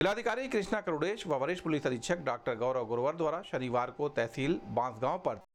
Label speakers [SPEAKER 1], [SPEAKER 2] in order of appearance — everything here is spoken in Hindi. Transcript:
[SPEAKER 1] जिलाधिकारी कृष्णा करुड़ेश व वरिष्ठ पुलिस अधीक्षक डॉक्टर गौरव गुरवर द्वारा शनिवार को तहसील बांसगांव पर